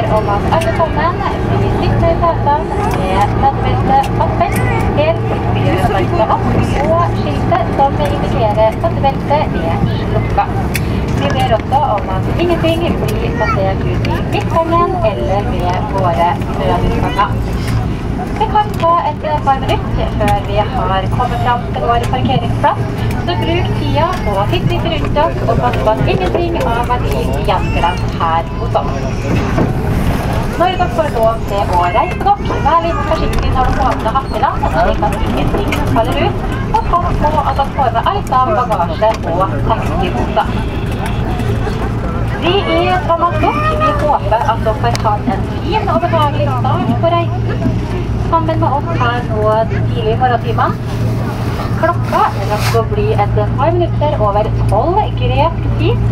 om at alle sammen blir sittende i setene med setebelte oppe, helt til vi gjør beltet opp, og skiltet som indikerer setebelte slukka. Vi ber også om at ingenting blir plassert ut i midtgangen eller ved våre nødutganger. Det kan ta et par minutter før vi har kommet fram til vår parkeringsplass, så bruk tida og titt litt rundt oss og pass på at ingenting av verdi gjenglemt her hos oss. Når dere får lov til å reise dere, vær litt forsiktig når dere åpner hattelapp, slik at ingenting faller ut, og pass på at dere får med alt av bagasje og taxiposer. Vi i Thomas Cook, vi håper at dere har hatt en fin og behagelig start på reisen. Sammen med oss her nå tidlig i morgentimene. Klokka rakk å bli et par minutter over 12 gresk tid.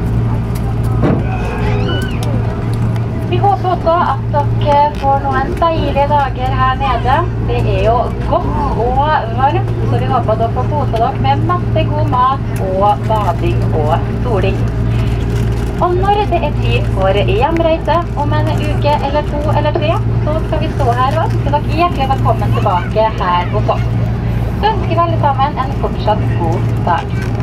Vi håper også at dere får noen deilige dager her nede. Det er jo godt og varmt, så vi håper at dere får kose dere med masse god mat og bading og soling. Og når det er tid for hjemreise om en uke eller 2 eller 3, så skal vi stå her og ønske dere hjertelig velkommen tilbake her hos oss. Så ønsker vi alle sammen en fortsatt god dag.